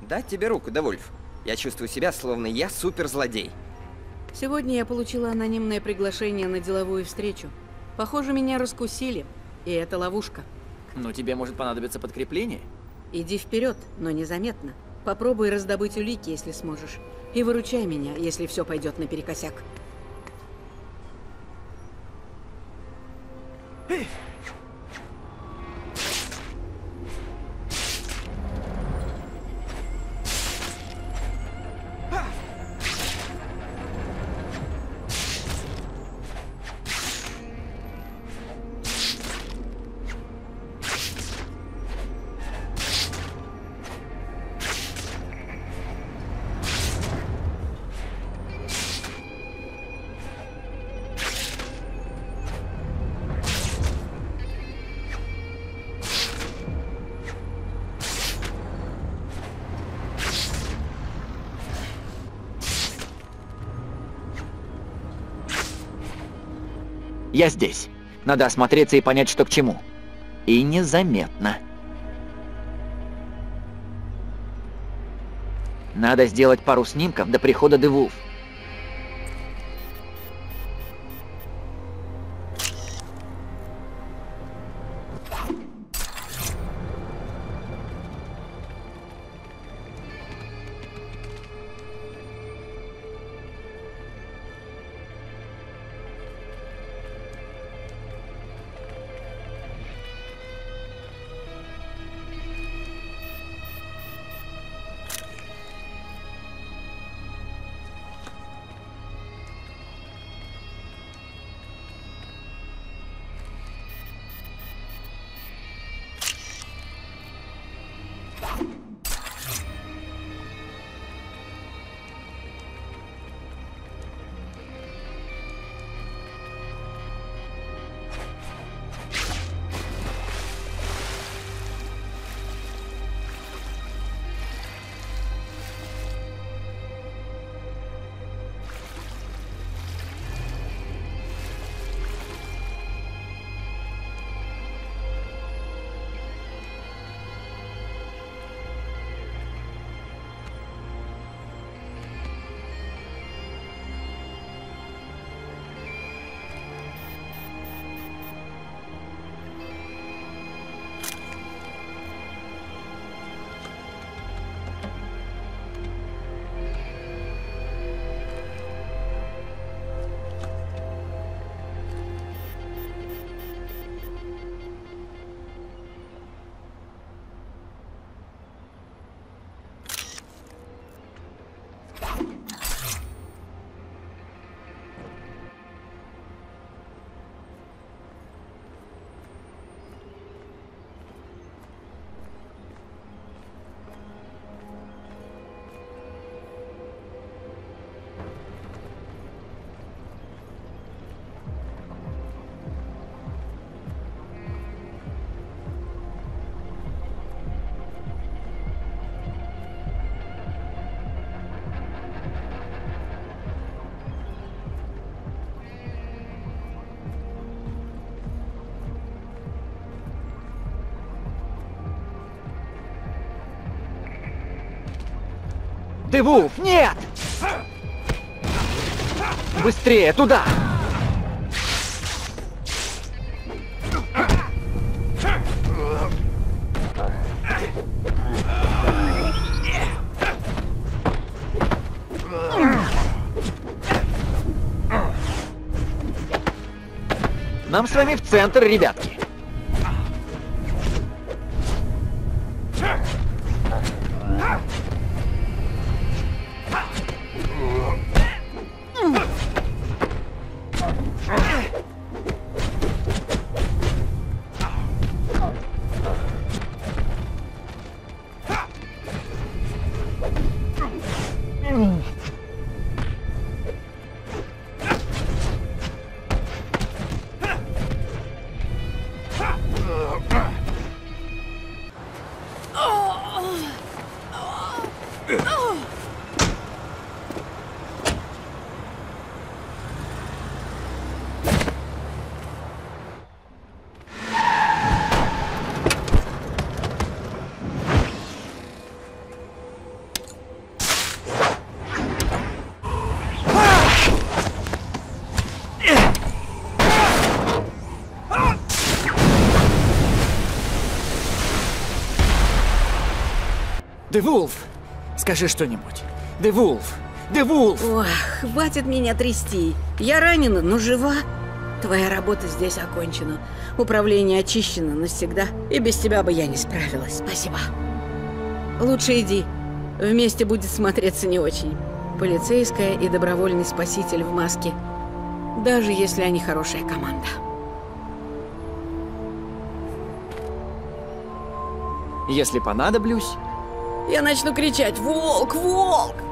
Дать тебе руку, да, Вульф? Я чувствую себя, словно я суперзлодей. Сегодня я получила анонимное приглашение на деловую встречу. Похоже, меня раскусили, и это ловушка. Но тебе может понадобиться подкрепление. Иди вперед, но незаметно. Попробуй раздобыть улики, если сможешь. И выручай меня, если все пойдет наперекосяк. Я здесь. Надо осмотреться и понять, что к чему. И незаметно. Надо сделать пару снимков до прихода Девулф. Девулф, нет! Быстрее, туда! Нам с вами в центр, ребятки. Девулф! Скажи что-нибудь. Девулф! Девулф! Ох, хватит меня трясти. Я ранена, но жива. Твоя работа здесь окончена. Управление очищено навсегда. И без тебя бы я не справилась. Спасибо. Лучше иди. Вместе будет смотреться не очень. Полицейская и добровольный спаситель в маске. Даже если они хорошая команда. Если понадоблюсь... Я начну кричать: «Волк! Волк!»